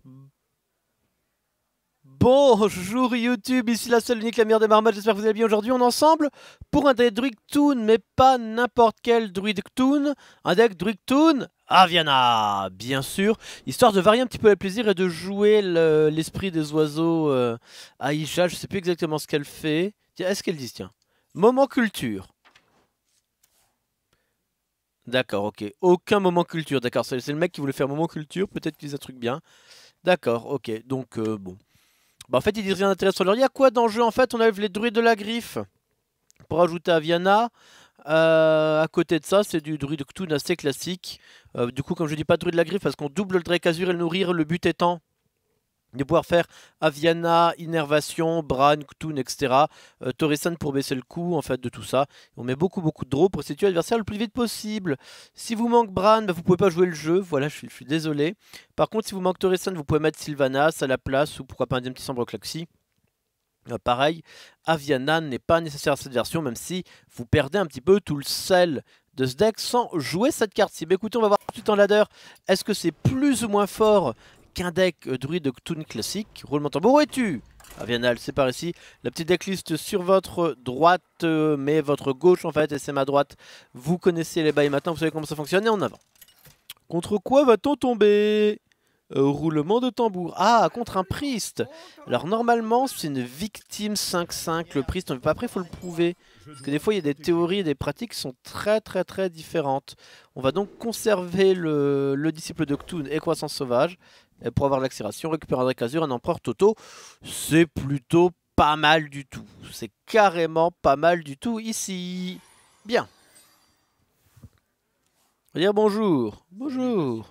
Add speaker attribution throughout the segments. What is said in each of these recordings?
Speaker 1: Bonjour YouTube, ici la seule unique la meilleure des marmottes, j'espère que vous allez bien. Aujourd'hui on est ensemble pour un deck Druid Toon, mais pas n'importe quel Druid Toon, un deck Druid Toon Aviana, bien sûr, histoire de varier un petit peu le plaisir et de jouer l'esprit des oiseaux Aisha, je sais plus exactement ce qu'elle fait. Tiens, est-ce qu'elle dit, tiens, moment culture. D'accord, ok, aucun moment culture, d'accord, c'est le mec qui voulait faire moment culture, peut-être qu'il dit un truc bien. D'accord, ok, donc bon. Bah en fait ils disent rien d'intéressant. Alors il y a quoi dans le jeu en fait? On enlève les druides de la griffe pour ajouter Aviana. À côté de ça c'est du druide Cthulhu assez classique. Du coup comme je dis pas druide de la griffe parce qu'on double le Drake Azur et le nourrir. Le but étant de pouvoir faire Aviana, Innervation, Bran, Cthulhu, etc. Torisan pour baisser le coût en fait de tout ça. On met beaucoup de draws pour situer l'adversaire le plus vite possible. Si vous manque Bran, bah, vous pouvez pas jouer le jeu. Voilà, je suis désolé. Par contre si vous manque Torisan, vous pouvez mettre Sylvanas à la place ou pourquoi pas un petit Sombre Claxi. Pareil, Aviana n'est pas nécessaire à cette version, même si vous perdez un petit peu tout le sel de ce deck sans jouer cette carte-ci. Mais écoutez, on va voir tout de suite en ladder. Est-ce que c'est plus ou moins fort qu'un deck druide Cthulhu classique? Roulement de tambour, où es-tu? Aviana, elle c'est par ici. La petite decklist sur votre droite, mais votre gauche en fait, et c'est ma droite. Vous connaissez les bails maintenant, vous savez comment ça fonctionne, et en avant. Contre quoi va-t-on tomber? Roulement de tambour. Ah, contre un priest. Alors normalement c'est une victime 5-5. Le priest, on n'est pas après, il faut le prouver. Parce que des fois il y a des théories et des pratiques qui sont très différentes. On va donc conserver le disciple de Cthulhu et croissance sauvage. Pour avoir l'accélération, récupérer un Drake Azur, un empereur Toto. C'est plutôt pas mal du tout. C'est carrément pas mal du tout ici. Bien. On va dire bonjour. Bonjour.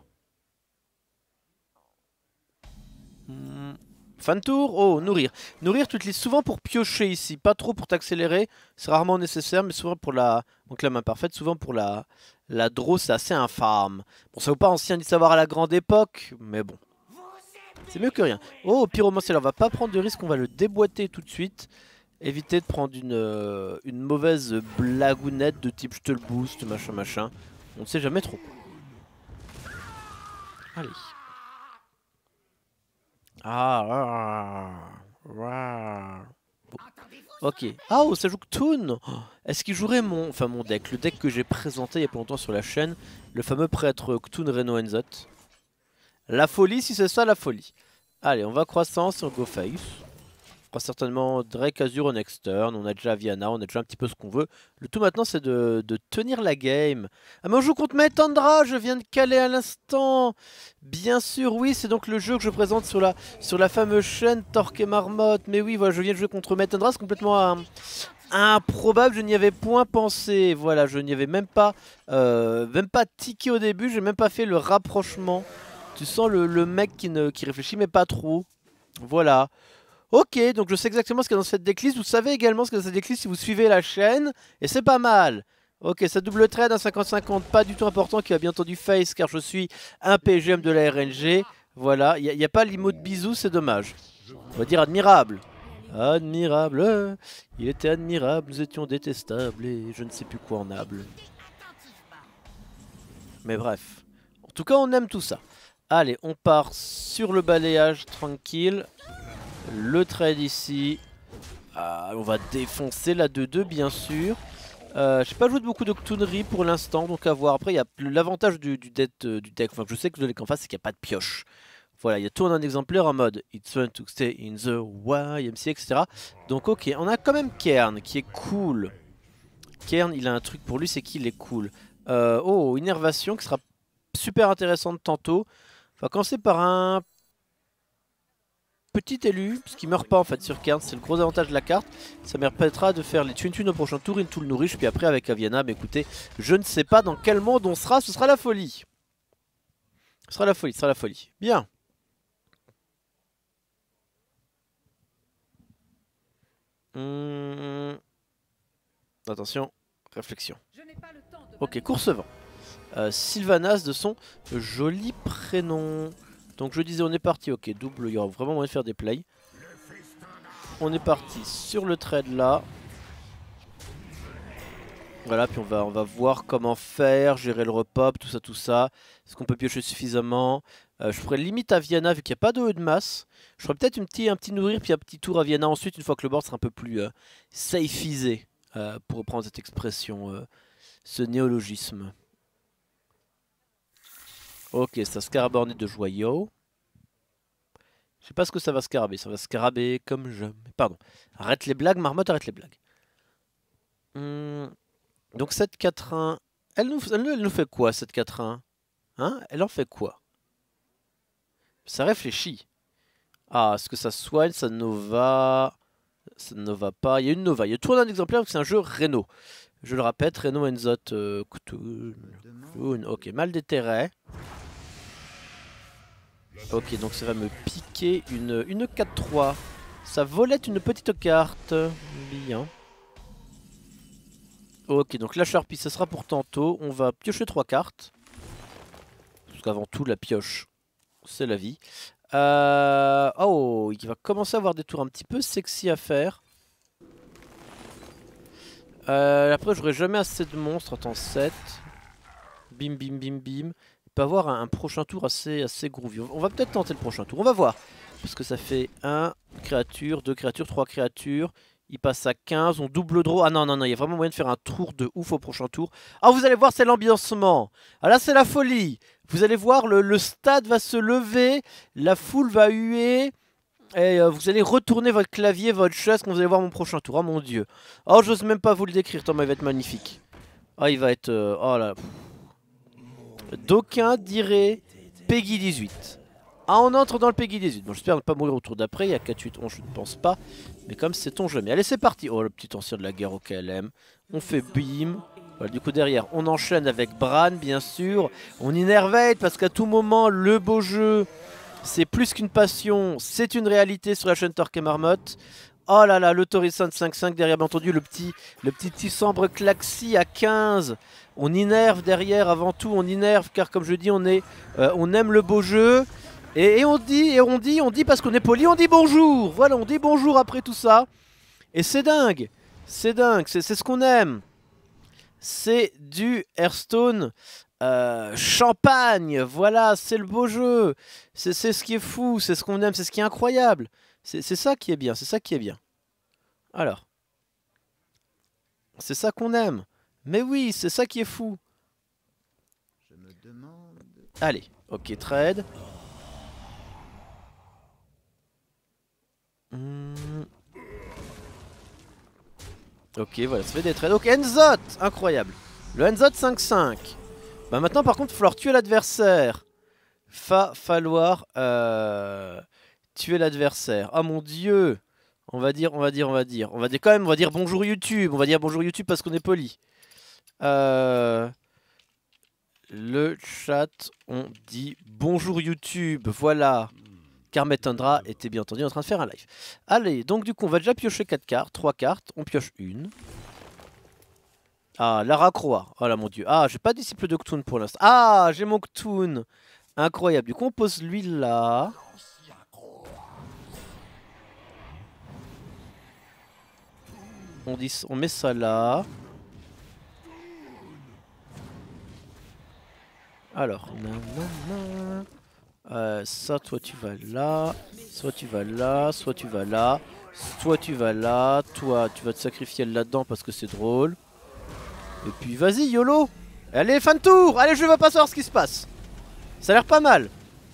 Speaker 1: Fin de tour. Oh, nourrir. Nourrir, tu utilises souvent pour piocher ici. Pas trop pour t'accélérer. C'est rarement nécessaire, mais souvent pour la... Donc la main parfaite, souvent pour la draw, c'est assez infâme. Bon, ça vaut pas ancien ni savoir à la grande époque, mais bon. C'est mieux que rien. Oh, pyromancien, on va pas prendre de risque, on va le déboîter tout de suite. Éviter de prendre une mauvaise blagounette de type je te le boost, machin. On ne sait jamais trop. Allez. Ok. Ah, oh, ça joue Cthulhu. Oh, est-ce qu'il jouerait mon deck, le deck que j'ai présenté il y a pas longtemps sur la chaîne, le fameux prêtre Cthulhu Reno Enzot. La folie, si c'est ça la folie. Allez, on va croissance sur Go Face. On fera certainement Drake Azur en next turn, on a déjà Aviana, on a déjà un petit peu ce qu'on veut. Le tout maintenant c'est de tenir la game. Ah mais on joue contre Metandra, je viens de caler à l'instant. Bien sûr, oui, c'est donc le jeu que je présente sur la fameuse chaîne Torque et Marmotte. Mais oui, voilà, je viens de jouer contre Metandra, c'est complètement improbable, je n'y avais point pensé. Voilà, je n'y avais même pas tiqué au début, j'ai même pas fait le rapprochement. Tu sens le mec qui réfléchit mais pas trop. Voilà. Ok, donc je sais exactement ce qu'il y a dans cette decklist. Vous savez également ce qu'il y a dans cette decklist si vous suivez la chaîne. Et c'est pas mal. Ok, ça double trade, un 50-50, pas du tout important, qui a bien entendu face car je suis un PGM de la RNG. Voilà, il n'y a pas l'emo de bisous, c'est dommage. On va dire admirable. Admirable, il était admirable, nous étions détestables et je ne sais plus quoi en able. Mais bref, en tout cas on aime tout ça. Allez, on part sur le balayage tranquille. Le trade ici. On va défoncer la 2-2 bien sûr. J'ai pas joué de beaucoup de Cthulhu pour l'instant, donc à voir. Après, il y a l'avantage du deck, enfin, que je sais que vous allez qu'en face, c'est qu'il n'y a pas de pioche. Voilà, il y a tout en un exemplaire en mode It's fun to stay in the YMC, etc. Donc, ok, on a quand même Kern qui est cool. Kern, il a un truc pour lui, c'est qu'il est cool. Oh, Innervation qui sera super intéressante tantôt. On va commencer par un petit élu, parce qu'il meurt pas en fait sur Kern, c'est le gros avantage de la carte. Ça me permettra de faire les Twin au prochain tour, Into le nourriche, puis après avec Aviana, mais écoutez, je ne sais pas dans quel monde on sera, ce sera la folie. Ce sera la folie, ce sera la folie. Bien. Attention, réflexion. Ok, Coursevent. Sylvanas de son joli prénom. Donc je disais on est parti, ok, double, il y aura vraiment moyen de faire des plays. On est parti sur le trade là. Voilà, puis on va voir comment faire, gérer le repop, tout ça. Est-ce qu'on peut piocher suffisamment? Je ferai limite à Viana vu qu'il n'y a pas de masse. Je ferai peut-être un petit nourrir puis un petit tour à Viana ensuite une fois que le board sera un peu plus safeisé. Pour reprendre cette expression, ce néologisme. Ok, ça scaraborné de joyaux. Je sais pas ce que ça va scaraber. Ça va scaraber comme jamais. Pardon. Arrête les blagues, Marmotte, arrête les blagues. Donc cette 4-1. Elle nous fait quoi cette 4-1? Hein? Elle en fait quoi? Ça réfléchit. Ah, est-ce que ça soigne? Ça nova? Ça ne nova pas. Il y a une nova. Il y a toujours un exemplaire parce que c'est un jeu Reno. Je le répète, Reno Enzot Cthulhu. Ok, mal déterré. Ok, donc ça va me piquer une 4-3. Ça volette une petite carte. Bien. Ok, donc la Sharpie, ça sera pour tantôt. On va piocher 3 cartes. Parce qu'avant tout, la pioche, c'est la vie. Oh, il va commencer à avoir des tours un petit peu sexy à faire. Après, j'aurai jamais assez de monstres. Attends, 7. Bim, bim, bim, bim. Il peut avoir un prochain tour assez groovy. On va peut-être tenter le prochain tour. On va voir. Parce que ça fait 1 créature, 2 créatures, 3 créatures. Il passe à 15, on double draw. Ah non, non, non, il y a vraiment moyen de faire un tour de ouf au prochain tour. Ah, vous allez voir, c'est l'ambiancement. Ah là, c'est la folie. Vous allez voir, le stade va se lever, la foule va huer. Et vous allez retourner votre clavier, votre chaise quand vous allez voir mon prochain tour. Oh mon dieu. Oh, j'ose même pas vous le décrire, tant il va être magnifique. Ah, il va être... oh là. D'aucuns diraient Peggy 18. Ah, on entre dans le Peggy 18. Bon, j'espère ne pas mourir au tour d'après. Il y a 4-8 11, je ne pense pas. Mais comme sait-on jamais. Allez, c'est parti. Oh, le petit ancien de la guerre au KLM. On fait bim. Voilà, du coup, derrière, on enchaîne avec Bran, bien sûr. On innervate parce qu'à tout moment, le beau jeu, c'est plus qu'une passion. C'est une réalité sur la chaîne Torque et Marmotte. Oh là là, le Torrison 5-5 derrière, bien entendu, le petit Tissambre Klaxi à 15. On innerve derrière, avant tout, on innerve car comme je dis, on aime le beau jeu. Et on dit parce qu'on est poli, on dit bonjour. Voilà, on dit bonjour après tout ça. Et c'est dingue, c'est dingue, c'est ce qu'on aime. C'est du Hearthstone champagne, voilà, c'est le beau jeu. C'est ce qui est fou, c'est ce qu'on aime, c'est ce qui est incroyable. C'est ça qui est bien, c'est ça qui est bien. Alors, c'est ça qu'on aime. Mais oui, c'est ça qui est fou.
Speaker 2: Je me demande...
Speaker 1: Allez, ok, trade. Ok, voilà, ça fait des trades. Ok, Enzot, incroyable. Le Enzot 5-5. Bah maintenant, par contre, il va falloir tuer l'adversaire. Falloir tuer l'adversaire. Ah mon dieu. On va dire quand même, on va dire bonjour YouTube. On va dire bonjour YouTube parce qu'on est poli. Le chat, on dit bonjour YouTube. Voilà. Carmet Tundra était bien entendu en train de faire un live. Allez, donc du coup, on va déjà piocher 4 cartes. 3 cartes. On pioche une. Ah, Lara Croix. Oh là mon dieu. Ah, j'ai pas de disciple de Cthulhu pour l'instant. Ah, j'ai mon Cthulhu. Incroyable. Du coup, on pose lui là. On met ça là. Alors, ça, toi tu vas là. Soit tu vas là. Soit tu vas là. Soit tu vas là. Toi, tu vas te sacrifier là-dedans parce que c'est drôle. Et puis vas-y, YOLO. Allez, fin de tour. Allez, je veux pas savoir ce qui se passe. Ça a l'air pas mal.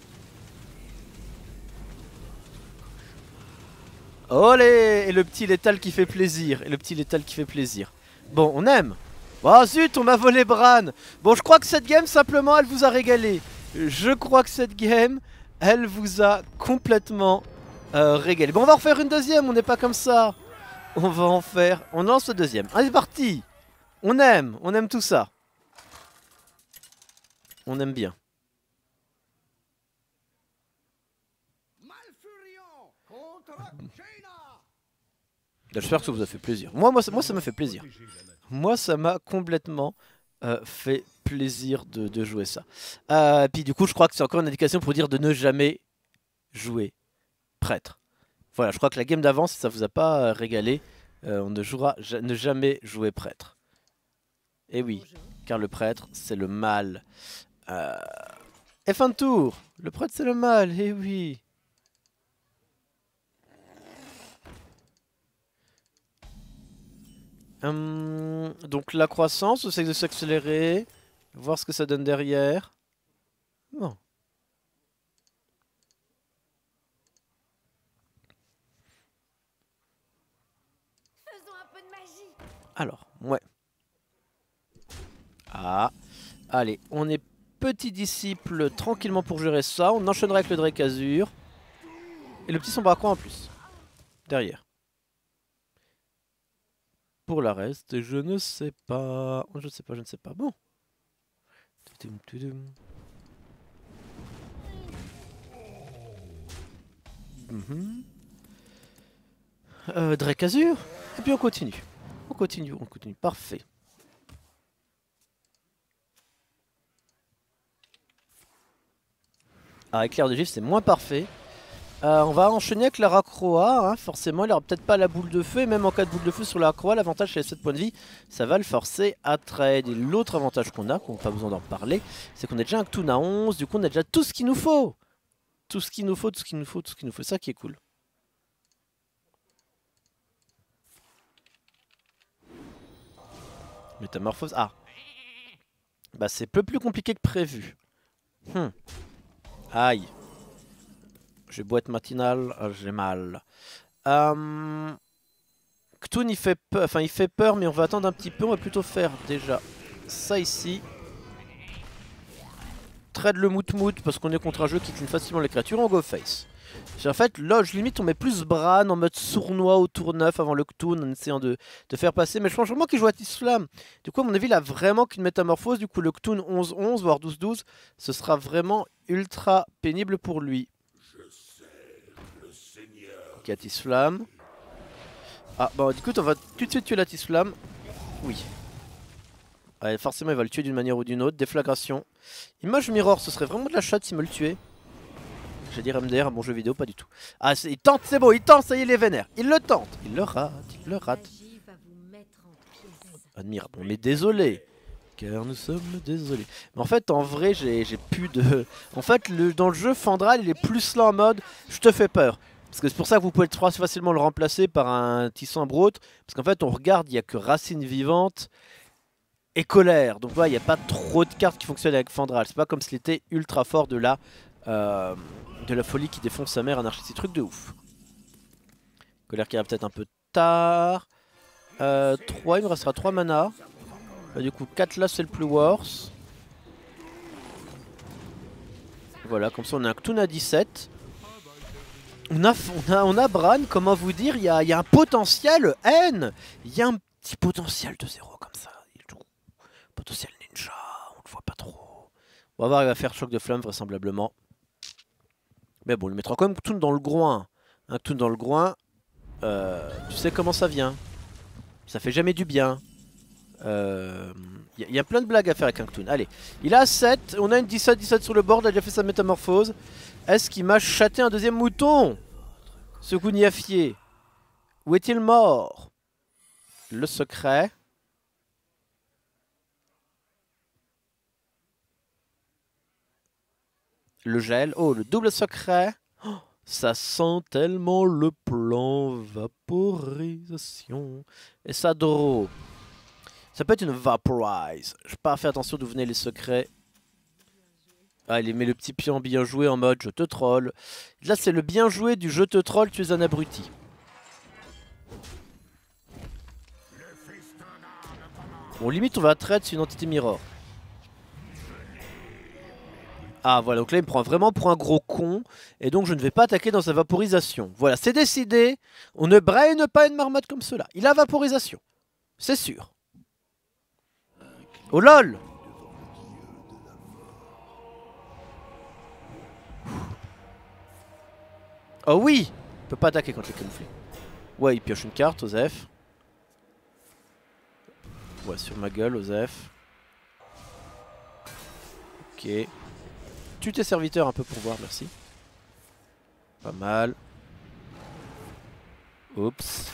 Speaker 1: Olé. Et le petit létal qui fait plaisir. Bon, on aime. Oh zut, on m'a volé Bran. Bon, je crois que cette game, simplement, elle vous a régalé. Je crois que cette game, elle vous a complètement régalé. Bon, on va en refaire une deuxième, on n'est pas comme ça. On va en faire... On lance le deuxième. Allez, c'est parti. On aime tout ça. On aime bien. J'espère que ça vous a fait plaisir. Moi ça m'a fait plaisir. Moi, ça m'a complètement fait plaisir de jouer ça. Puis du coup, je crois que c'est encore une indication pour dire de ne jamais jouer prêtre. Voilà, je crois que la game d'avant, si ça vous a pas régalé, on ne jouera ne jamais jouer prêtre. Et oui, car le prêtre, c'est le mal. Et fin de tour. Le prêtre c'est le mal, eh oui. Donc la croissance, c'est de s'accélérer. Voir ce que ça donne derrière. Bon.
Speaker 3: Faisons un peu de magie.
Speaker 1: Alors, ouais. Ah. Allez, on est petit disciple tranquillement pour gérer ça. On enchaînera avec le Drake Azur. Et le petit sombre à croix en plus. Derrière. Pour la reste, je ne sais pas. Je ne sais pas, je ne sais pas. Bon. Drake Azur. Et puis on continue. On continue, on continue. Parfait. Ah, éclair de gifle, c'est moins parfait. On va enchaîner avec la Racroa, hein. Forcément il aura peut-être pas la boule de feu. Et même en cas de boule de feu sur la Racroa, l'avantage c'est les 7 points de vie. Ça va le forcer à trade. Et l'autre avantage qu'on a, qu'on n'a pas besoin d'en parler, c'est qu'on a déjà un Ktoon à 11. Du coup on a déjà tout ce qu'il nous faut. Tout ce qu'il nous faut, tout ce qu'il nous faut, tout ce qu'il nous faut. Ça qui est cool. Métamorphose. Ah. Bah c'est peu plus compliqué que prévu. Aïe. J'ai beau être matinal, j'ai mal. Ktoon il fait peur, enfin il fait peur, mais on va attendre un petit peu. On va plutôt faire déjà ça ici. Trade le mout-mout parce qu'on est contre un jeu qui clean facilement les créatures. On go face. En fait, Lodge, limite on met plus Bran en mode sournois au tour 9 avant le Ktoon en essayant de faire passer. Mais je pense vraiment qu'il joue à Tisflam. Du coup à mon avis il a vraiment qu'une métamorphose. Du coup le Ktoon 11-11 voire 12-12, ce sera vraiment ultra pénible pour lui. Ok, Tisflam. Ah bah écoute, on va tout de suite tuer la Tisflam. Oui. Ouais, forcément il va le tuer d'une manière ou d'une autre. Déflagration. Image Mirror, ce serait vraiment de la chatte s'il me le tuait. J'allais dire MDR, un bon jeu vidéo, pas du tout. Ah, il tente, c'est bon, il tente, ça y est, il est vénère. Il le tente. Il le rate, il le rate. Admirable. Mais désolé. Car nous sommes désolés. Mais en fait, en vrai, j'ai plus de... En fait, dans le jeu, Fandral, il est plus là en mode je te fais peur. Parce que c'est pour ça que vous pouvez trop facilement le remplacer par un Tissan Brot. Parce qu'en fait, on regarde, il n'y a que Racine Vivante et Colère. Donc, voilà, il n'y a pas trop de cartes qui fonctionnent avec Fandral. C'est pas comme s'il était ultra fort de la folie qui défonce sa mère, anarchiste. Truc de ouf. Colère qui arrive peut-être un peu tard. 3, il me restera 3 mana. Bah, du coup, 4 là, c'est le plus worse. Voilà, comme ça, on a un Ktoon à 17. On a Bran, comment vous dire, il y a un potentiel N. Il y a un petit potentiel de 0 comme ça. Potentiel ninja, on le voit pas trop. On va voir, il va faire choc de flamme vraisemblablement. Mais bon, il mettra quand même Ktoon dans le groin. Un Ktoon dans le groin, tu sais comment ça vient. Ça fait jamais du bien. Y a plein de blagues à faire avec un Ktoon. Allez, il a 7, on a une 17-17 sur le board, il a déjà fait sa métamorphose. Est-ce qu'il m'a chaté un deuxième mouton? Ce Gouniafier. Où est-il mort? Le secret. Le gel. Oh, le double secret. Oh, ça sent tellement le plan vaporisation. Et ça draw. Ça peut être une vaporize. Je n'ai pas fait attention d'où venaient les secrets. Ah, il met le petit pion bien joué en mode je te troll. Là, c'est le bien joué du je te troll, tu es un abruti. Bon, limite, on va trade sur une entité mirror. Ah, voilà, donc là, il me prend vraiment pour un gros con. Et donc, je ne vais pas attaquer dans sa vaporisation. Voilà, c'est décidé. On ne braille pas une marmotte comme cela. Il a vaporisation. C'est sûr. Oh lol! Oh oui! Il peut pas attaquer quand il est camouflé. Ouais, il pioche une carte, Osef. Ouais, sur ma gueule, Osef. Ok. Tue tes serviteurs un peu pour voir, merci. Pas mal. Oups.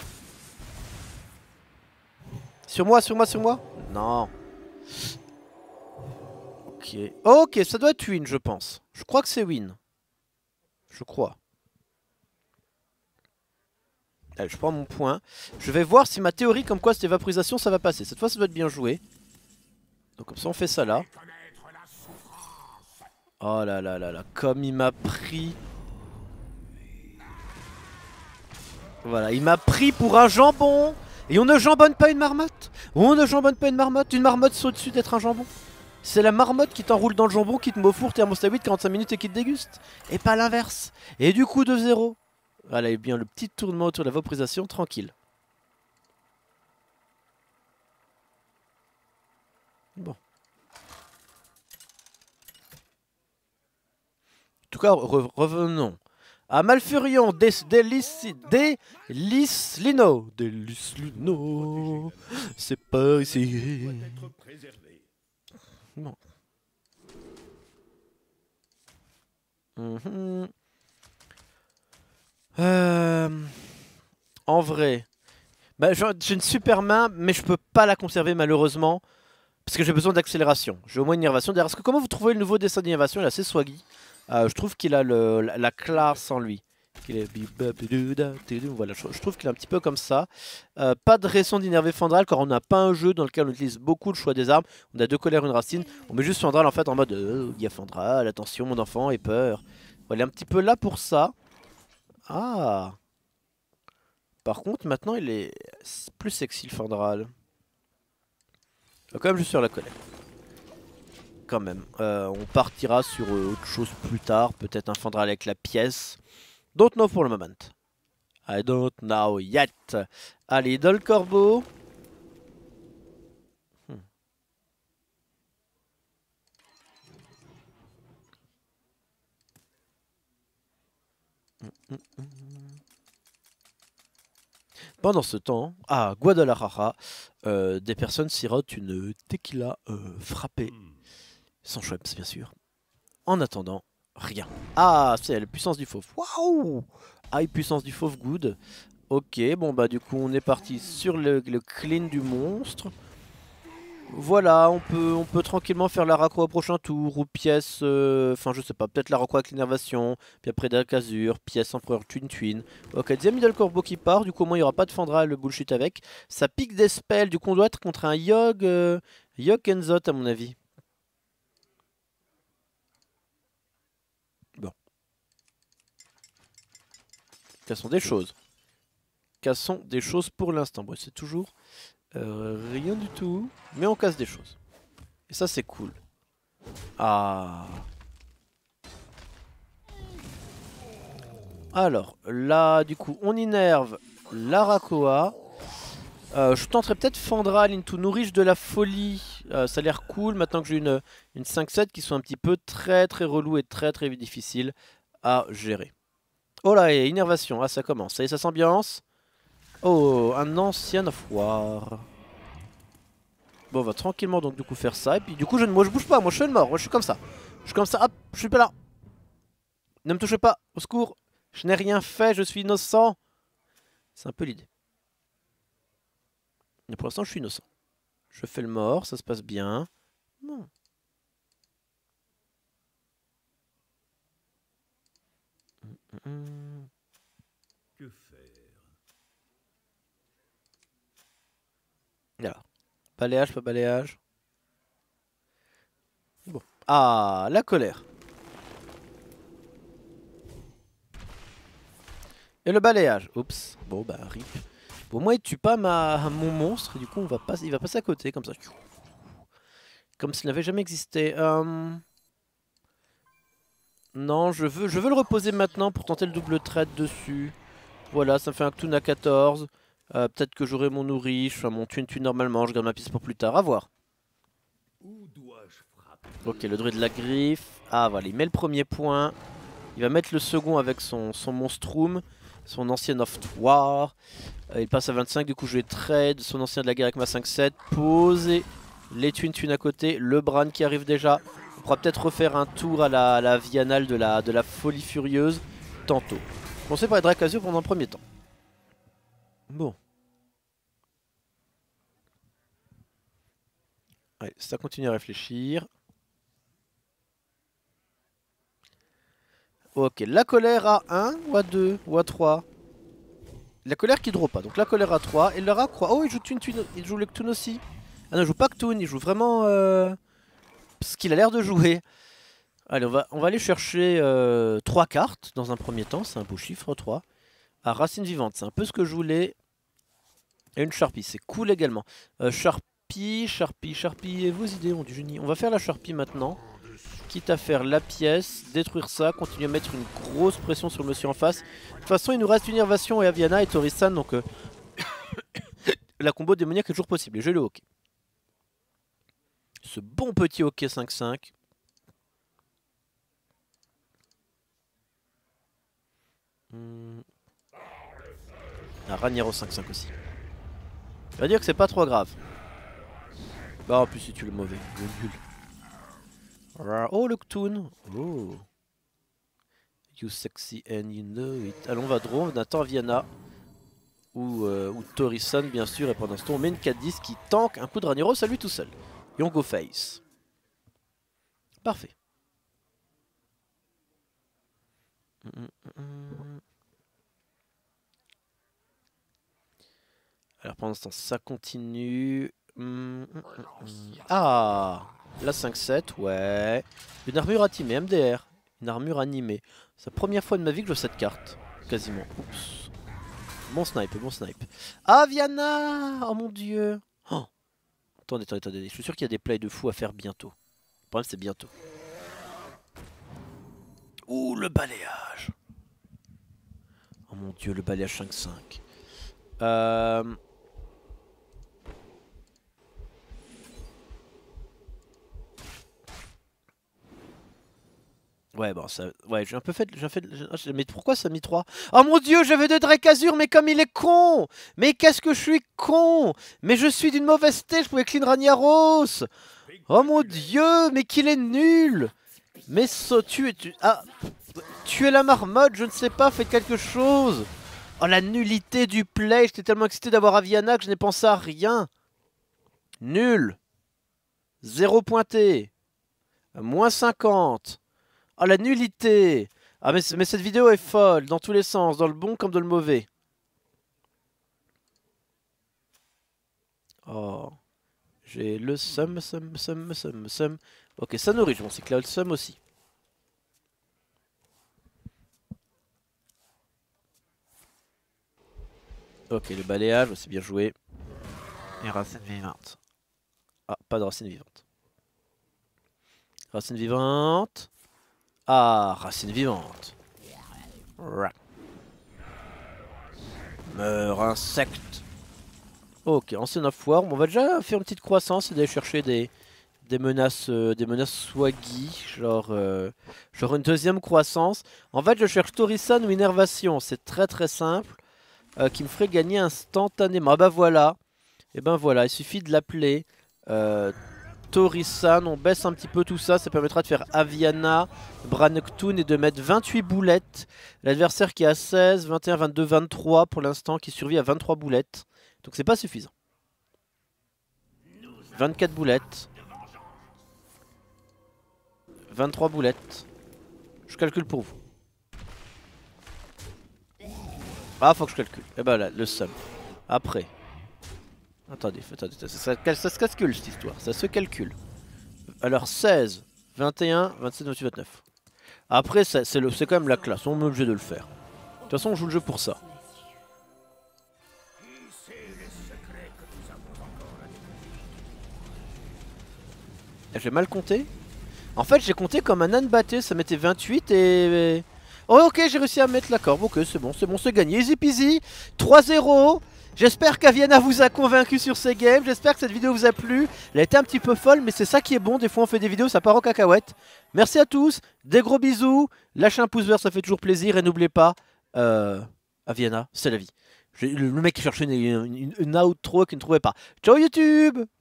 Speaker 1: Sur moi, sur moi, sur moi? Non. Ok. Ok, ça doit être win, je pense. Je crois que c'est win. Je crois. Allez, je prends mon point. Je vais voir si ma théorie comme quoi cette vaporisation ça va passer. Cette fois ça doit être bien joué. Donc comme ça on fait ça là. Oh là là là là, comme il m'a pris. Voilà, il m'a pris pour un jambon. Et on ne jambonne pas une marmotte. On ne jambonne pas une marmotte. Une marmotte c'est au-dessus d'être un jambon. C'est la marmotte qui t'enroule dans le jambon, qui te met au four, thermostat 8, 45 minutes et qui te déguste. Et pas l'inverse. Et du coup 2-0. Voilà, et bien le petit tournement autour de la vaporisation, tranquille. Bon. En tout cas, revenons à Malfurion, Delislino. Delislino. C'est pas ici. Bon. En vrai, bah, j'ai une super main, mais je peux pas la conserver malheureusement. Parce que j'ai besoin d'accélération. J'ai au moins une innervation. D'ailleurs, est-ce que comment vous trouvez le nouveau dessin d'innervation? Il est assez swaggy. Je trouve qu'il a la classe en lui. Voilà, je trouve qu'il est un petit peu comme ça. Pas de raison d'innerver Fandral car on n'a pas un jeu dans lequel on utilise beaucoup le choix des armes. On a deux colères, une racine. On met juste Fandral en fait en mode il y a Fandral, attention mon enfant, et peur. Voilà, il est un petit peu là pour ça. Ah. Par contre, maintenant il est plus sexy le Fandral. Quand même, je suis sur la colère. Quand même. On partira sur autre chose plus tard. Peut-être un Fandral avec la pièce. Don't know for the moment. I don't know yet. Allez, dans le corbeau. Pendant ce temps, à Guadalajara, des personnes sirotent une tequila frappée. Sans Schweppes, bien sûr. En attendant, rien. Ah, c'est la puissance du fauve. Waouh! High puissance du fauve, good. Ok, bon bah du coup on est parti sur le clean du monstre. Voilà, on peut tranquillement faire la racro au prochain tour, ou pièce, enfin je sais pas, peut-être la racro avec l'innervation, puis après Dark Azur, pièce Empereur Twin Twin. Ok, deuxième middle corbeau qui part, du coup au moins il n'y aura pas de Fandral, le bullshit avec. Ça pique des spells, du coup on doit être contre un Yogg, Yogg Kenzot à mon avis. Bon. Cassons des choses. Cassons des choses pour l'instant. Bon, c'est toujours rien du tout, mais on casse des choses. Et ça c'est cool. Ah. Alors, là, du coup, on innerve l'Arakoa. Je tenterai peut-être Fandral into Nourriche de la folie. Ça a l'air cool maintenant que j'ai une 5-7 qui sont un petit peu très relou et très difficile à gérer. Oh là, et innervation. Ah, ça commence. Ça y est, ça s'ambiance. Oh, un ancien of war. Bon, on va tranquillement donc du coup faire ça. Et puis du coup, moi je bouge pas. Moi je suis le mort. Moi je suis comme ça. Je suis comme ça. Hop, je suis pas là. Ne me touchez pas. Au secours. Je n'ai rien fait. Je suis innocent. C'est un peu l'idée. Mais pour l'instant, je suis innocent. Je fais le mort, ça se passe bien. Non.
Speaker 4: Que faire?
Speaker 1: Là. Balayage, pas balayage. Bon. Ah, la colère. Et le balayage. Oups. Bon, bah, rip. Bon, moi, il tue pas mon monstre. Du coup, il va passer à côté, comme ça. Comme s'il n'avait jamais existé. Non, je veux le reposer maintenant pour tenter le double trade dessus. Voilà, ça me fait un Ktun à 14. Peut-être que j'aurai mon nourriche, enfin mon Twin normalement. Je garde ma piste pour plus tard. À voir.
Speaker 4: Où dois-je frapper?
Speaker 1: Ok, le druide de la griffe. Ah, voilà, il met le premier point. Il va mettre le second avec son monstrum, son ancien of war. Il passe à 25, du coup je vais trade son ancien de la guerre avec ma 5-7. Poser les Twin à côté. Le Bran qui arrive déjà. On pourra peut-être refaire un tour à la vie anale de la folie furieuse tantôt. On sait pas Drake Azur pendant un premier temps. Bon. Allez, ça continue à réfléchir. Ok, la colère à 1 ou à 2 ou à 3. La colère qui drop pas, donc la colère à 3 et le rat croix. Oh, il joue il joue le Ktoon aussi. Ah non, il joue pas Ktoon, il joue vraiment ce qu'il a l'air de jouer. Allez, on va aller chercher 3 cartes dans un premier temps, c'est un beau chiffre 3. Ah, racine vivante, c'est un peu ce que je voulais. Et une Sharpie, c'est cool également. Sharpie, et vos idées ont du génie. On va faire la Sharpie maintenant. Quitte à faire la pièce, détruire ça, continuer à mettre une grosse pression sur le monsieur en face. De toute façon, il nous reste une Innervation et Aviana et Torisan, donc la combo démoniaque est toujours possible. Et je le hockey. Ce bon petit hockey 5-5. Un Raniero 5-5 aussi. On va dire que c'est pas trop grave. Bah en plus si tu le mauvais, le nul. Oh le Ktoon. Oh. You sexy and you know it. Allons on va draw, on attend Viana. Ou Torisan bien sûr. Et pendant ce temps on met une 4-10 qui tank un coup de Raniero, ça lui tout seul. Et on go face. Parfait. Alors pendant ce temps ça continue. Ah, la 5-7, ouais. Une armure animée, MDR. Une armure animée. C'est la première fois de ma vie que je vois cette carte. Quasiment. Oups. Bon snipe, bon snipe. Ah, Viana. Oh mon dieu. Oh. Attendez. Je suis sûr qu'il y a des plays de fou à faire bientôt. Le problème c'est bientôt. Ouh, le balayage. Oh mon dieu, le balayage 5-5. Ouais, bon, ça. Ouais, j'ai un peu fait. Mais pourquoi ça a mis 3? Oh mon dieu, j'avais de Drake Azur, mais comme il est con! Mais qu'est-ce que je suis con! Mais je suis d'une mauvaise tête, je pouvais clean Raniaros! Oh mon dieu, mais qu'il est nul! Mais tu es la marmotte, je ne sais pas, faites quelque chose! Oh la nullité du play, j'étais tellement excité d'avoir Aviana que je n'ai pensé à rien! Nul! 0 pointé! Moins 50! Oh la nullité! Ah mais cette vidéo est folle, dans tous les sens, dans le bon comme dans le mauvais. Oh. J'ai le sum. Ok, ça nourrit, je pense que là le sum aussi. Ok, le balayage, c'est bien joué. Et racine vivante. Ah, pas de racine vivante. Racine vivante. Ah, racine vivante. Meurs, insecte. Ok, ancien foire. On va déjà faire une petite croissance et d'aller chercher des menaces swaggy. Genre une deuxième croissance. En fait, je cherche Torisan ou Innervation. C'est très simple. Qui me ferait gagner instantanément. Ah bah voilà. Et ben voilà, il suffit de l'appeler. Torisan, on baisse un petit peu tout ça, ça permettra de faire Aviana, Branektoon et de mettre 28 boulettes. L'adversaire qui a 16, 21, 22, 23 pour l'instant, qui survit à 23 boulettes. Donc c'est pas suffisant. 24 boulettes. 23 boulettes. Je calcule pour vous. Ah, faut que je calcule. Et ben là, le sum. Après. Attendez, ça se calcule cette histoire, ça se calcule. Alors 16, 21, 27, 28, 29. Après c'est quand même la classe, on est obligé de le faire. De toute façon on joue le jeu pour ça. J'ai mal compté. En fait j'ai compté comme un âne batté, ça mettait 28 et... Oh ok, j'ai réussi à mettre l'accord, ok c'est bon, c'est gagné, easy peasy, 3-0. J'espère qu'Aviana vous a convaincu sur ces games, j'espère que cette vidéo vous a plu. Elle a été un petit peu folle, mais c'est ça qui est bon, des fois on fait des vidéos, ça part en cacahuète. Merci à tous, des gros bisous, lâchez un pouce vert, ça fait toujours plaisir, et n'oubliez pas, Aviana, c'est la vie. Le mec qui cherchait une outro qu'il ne trouvait pas. Ciao YouTube!